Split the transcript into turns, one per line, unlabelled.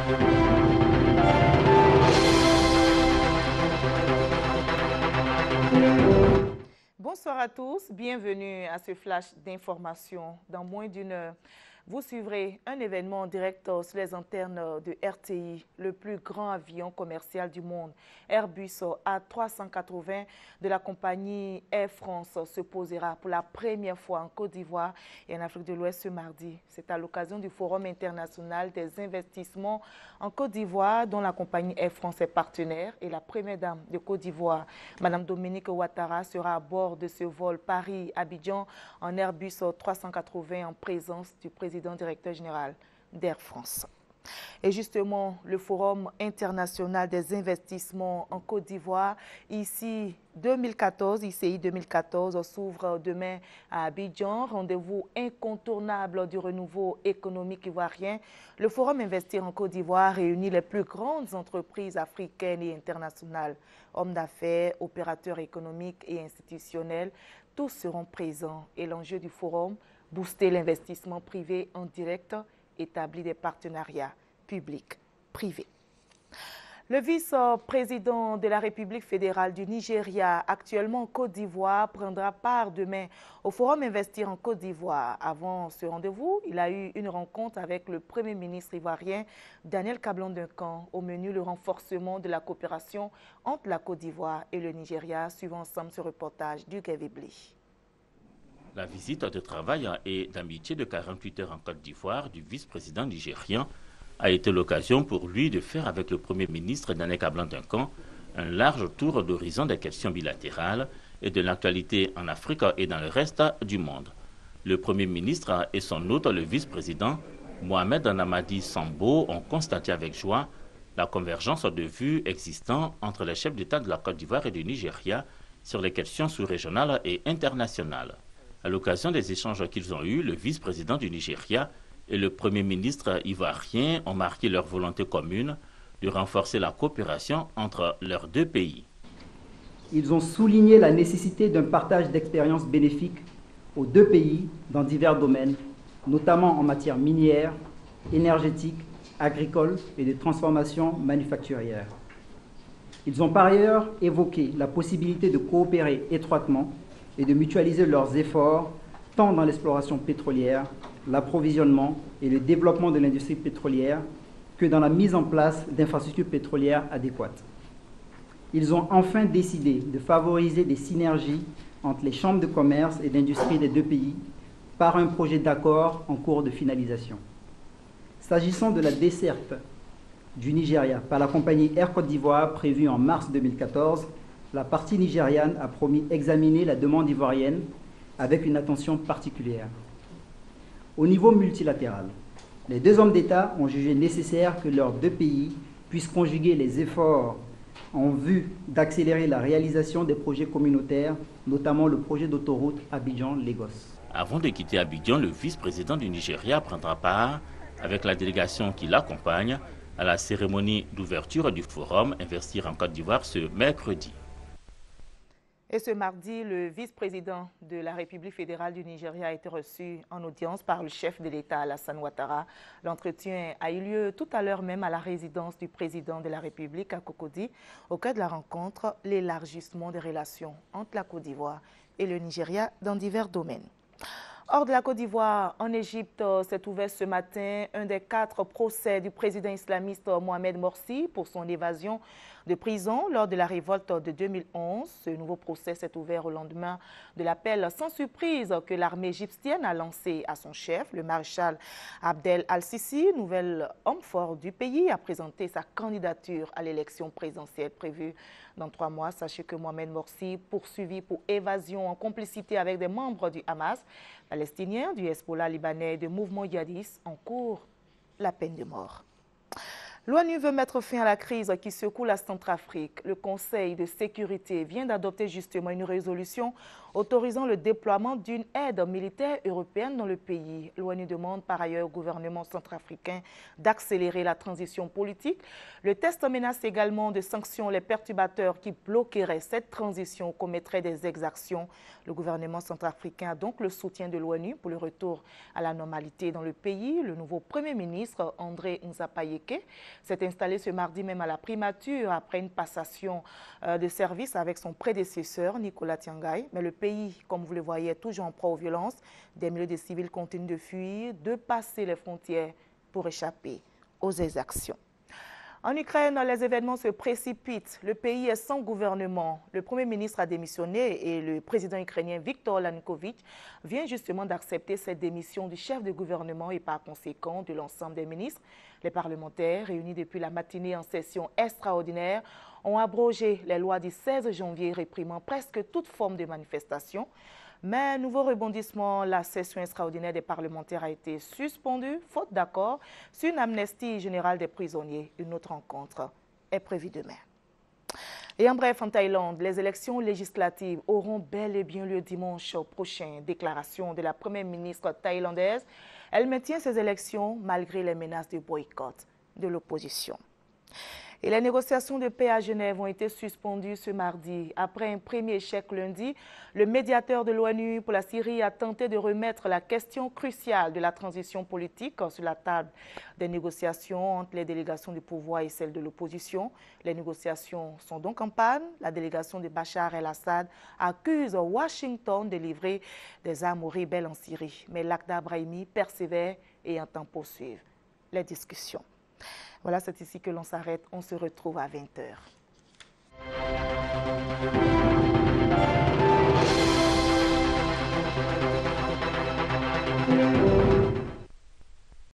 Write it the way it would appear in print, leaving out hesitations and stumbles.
Bonsoir à tous, bienvenue à ce flash d'information. Dans moins d'une heure, vous suivrez un événement en direct sur les antennes de RTI, le plus grand avion commercial du monde. Airbus A380 de la compagnie Air France se posera pour la première fois en Côte d'Ivoire et en Afrique de l'Ouest ce mardi. C'est à l'occasion du Forum international des investissements en Côte d'Ivoire dont la compagnie Air France est partenaire et la première dame de Côte d'Ivoire, Madame Dominique Ouattara, sera à bord de ce vol Paris-Abidjan en Airbus 380 en présence du président directeur général d'Air France. Et justement, le Forum international des investissements en Côte d'Ivoire, ICI 2014, s'ouvre demain à Abidjan. Rendez-vous incontournable du renouveau économique ivoirien. Le Forum Investir en Côte d'Ivoire réunit les plus grandes entreprises africaines et internationales, hommes d'affaires, opérateurs économiques et institutionnels. Tous seront présents et l'enjeu du Forum, booster l'investissement privé en direct, établir des partenariats public-privé. Le vice-président de la République fédérale du Nigeria, actuellement en Côte d'Ivoire, prendra part demain au Forum Investir en Côte d'Ivoire. Avant ce rendez-vous, il a eu une rencontre avec le Premier ministre ivoirien Daniel Kablan-Duncan. Au menu, le renforcement de la coopération entre la Côte d'Ivoire et le Nigeria. Suivons ensemble ce reportage du Gavibli.
La visite de travail et d'amitié de 48 heures en Côte d'Ivoire du vice-président nigérien a été l'occasion pour lui de faire avec le Premier ministre Daniel Kablan-Duncan un large tour d'horizon des questions bilatérales et de l'actualité en Afrique et dans le reste du monde. Le Premier ministre et son hôte, le vice-président Mohamed Namadi Sambo, ont constaté avec joie la convergence de vues existant entre les chefs d'État de la Côte d'Ivoire et du Nigeria sur les questions sous-régionales et internationales. À l'occasion des échanges qu'ils ont eus, le vice-président du Nigeria et le Premier ministre ivoirien ont marqué leur volonté commune de renforcer la coopération entre leurs deux pays.
Ils ont souligné la nécessité d'un partage d'expériences bénéfiques aux deux pays dans divers domaines, notamment en matière minière, énergétique, agricole et de transformation manufacturière. Ils ont par ailleurs évoqué la possibilité de coopérer étroitement et de mutualiser leurs efforts tant dans l'exploration pétrolière, l'approvisionnement et le développement de l'industrie pétrolière que dans la mise en place d'infrastructures pétrolières adéquates. Ils ont enfin décidé de favoriser des synergies entre les chambres de commerce et d'industrie des deux pays par un projet d'accord en cours de finalisation. S'agissant de la desserte du Nigeria par la compagnie Air Côte d'Ivoire prévue en mars 2014, la partie nigériane a promis examiner la demande ivoirienne avec une attention particulière. Au niveau multilatéral, les deux hommes d'État ont jugé nécessaire que leurs deux pays puissent conjuguer les efforts en vue d'accélérer la réalisation des projets communautaires, notamment le projet d'autoroute Abidjan-Lagos.
Avant de quitter Abidjan, le vice-président du Nigeria prendra part, avec la délégation qui l'accompagne, à la cérémonie d'ouverture du Forum Investir en Côte d'Ivoire ce mercredi.
Et ce mardi, le vice-président de la République fédérale du Nigeria a été reçu en audience par le chef de l'État, Alassane Ouattara. L'entretien a eu lieu tout à l'heure même à la résidence du président de la République à Cocody. Au cœur de la rencontre, l'élargissement des relations entre la Côte d'Ivoire et le Nigeria dans divers domaines. Hors de la Côte d'Ivoire, en Égypte, s'est ouvert ce matin un des 4 procès du président islamiste Mohamed Morsi pour son évasion de prison lors de la révolte de 2011. Ce nouveau procès s'est ouvert au lendemain de l'appel sans surprise que l'armée égyptienne a lancé à son chef, le maréchal Abdel al-Sisi, nouvel homme fort du pays, a présenté sa candidature à l'élection présidentielle prévue dans 3 mois. Sachez que Mohamed Morsi, poursuivi pour évasion en complicité avec des membres du Hamas, palestiniens, du Hezbollah libanais et du mouvement djihadiste, encourt la peine de mort. L'ONU veut mettre fin à la crise qui secoue la Centrafrique. Le Conseil de sécurité vient d'adopter justement une résolution autorisant le déploiement d'une aide militaire européenne dans le pays. L'ONU demande par ailleurs au gouvernement centrafricain d'accélérer la transition politique. Le texte menace également de sanctions les perturbateurs qui bloqueraient cette transition ou commettraient des exactions. Le gouvernement centrafricain a donc le soutien de l'ONU pour le retour à la normalité dans le pays. Le nouveau Premier ministre, André Nzapayeke, s'est installé ce mardi même à la primature après une passation de service avec son prédécesseur, Nicolas Tiangaï. Mais le pays, comme vous le voyez, est toujours en proie aux violences. Des milliers de civils continuent de fuir, de passer les frontières pour échapper aux exactions. En Ukraine, les événements se précipitent. Le pays est sans gouvernement. Le Premier ministre a démissionné et le président ukrainien Viktor Yanukovych vient justement d'accepter cette démission du chef de gouvernement et par conséquent de l'ensemble des ministres. Les parlementaires, réunis depuis la matinée en session extraordinaire, ont abrogé les lois du 16 janvier réprimant presque toute forme de manifestation. Mais nouveau rebondissement, la session extraordinaire des parlementaires a été suspendue, faute d'accord sur une amnistie générale des prisonniers. Une autre rencontre est prévue demain. Et en bref, en Thaïlande, les élections législatives auront bel et bien lieu dimanche prochain. Déclaration de la première ministre thaïlandaise. Elle maintient ces élections malgré les menaces de boycott de l'opposition. Et les négociations de paix à Genève ont été suspendues ce mardi. Après un premier échec lundi, le médiateur de l'ONU pour la Syrie a tenté de remettre la question cruciale de la transition politique sur la table des négociations entre les délégations du pouvoir et celles de l'opposition. Les négociations sont donc en panne. La délégation de Bachar el-Assad accuse Washington de livrer des armes aux rebelles en Syrie. Mais Lakhdar Brahimi persévère et entend poursuivre les discussions. Voilà, c'est ici que l'on s'arrête. On se retrouve à 20h.